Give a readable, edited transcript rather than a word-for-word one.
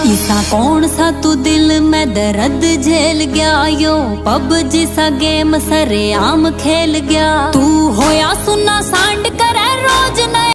ईसा कौन सा तू दिल में दर्द झेल गया, यो पबजी सा गेम सरेआम खेल गया। तू